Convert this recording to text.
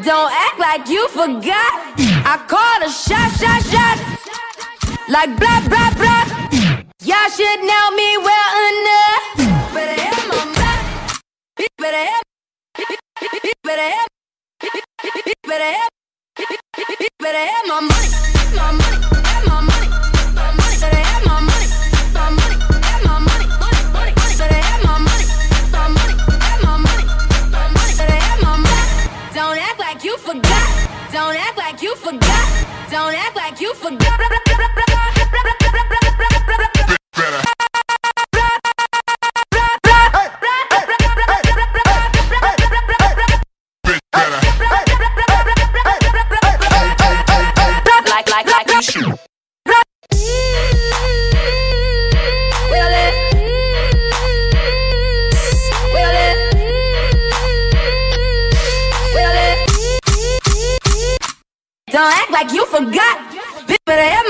Don't act like you forgot. I called a shot. Like blah, blah, blah. Y'all should know me well enough. Better have my back. Better have. Better have. Better have. Better have my money. My money. Have my money. My money. Better have my money. My money. Have my money. Money. Better have my money. My money. Have my money. My money. Better have my money. Don't act like you forgot. Don't act like you forgot. Don't act like you forgot. Like you should. Don't act like you forgot. Better